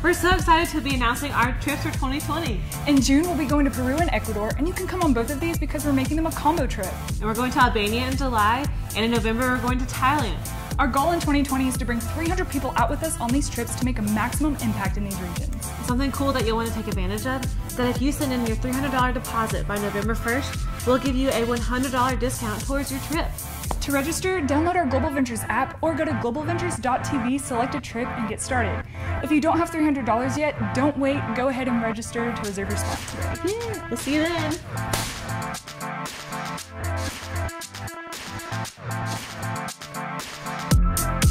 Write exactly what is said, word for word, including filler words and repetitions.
We're so excited to be announcing our trips for twenty twenty. In June, we'll be going to Peru and Ecuador, and you can come on both of these because we're making them a combo trip. And we're going to Albania in July, and in November we're going to Thailand. Our goal in twenty twenty is to bring three hundred people out with us on these trips to make a maximum impact in these regions. Something cool that you'll want to take advantage of is that if you send in your three hundred dollar deposit by November first, we'll give you a one hundred dollar discount towards your trip. To register, download our Global Ventures app or go to global ventures dot t v, select a trip, and get started. If you don't have three hundred dollars yet, don't wait. Go ahead and register to reserve your spot today. Yeah, we'll see you then.